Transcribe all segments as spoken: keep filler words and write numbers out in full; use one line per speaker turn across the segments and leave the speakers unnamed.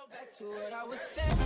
go back to what I was saying.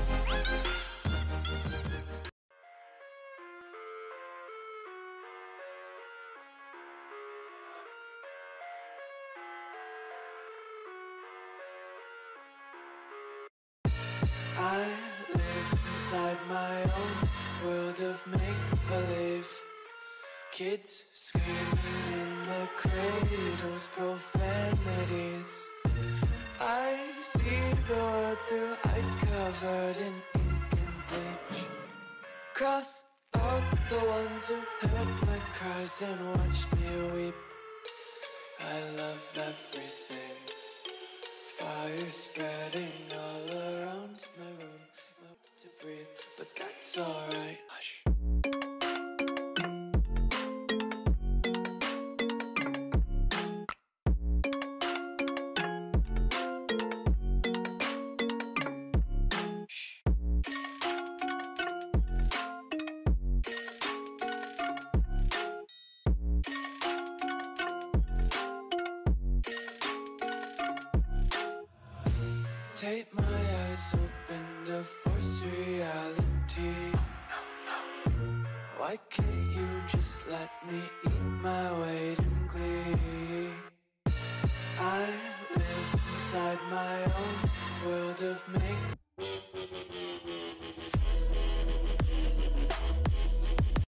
I live inside my own world of make-believe. Kids screaming in the cradles, profanities. I see the world through eyes covered in ink and bleach. Cross out the ones who heard my cries and watched me weep. I love everything. Fire spreading all around my room. Not to breathe, but that's alright. Hush. Take my eyes open to force reality. Why can't you just let me eat my weight in glee? I live inside my own world of make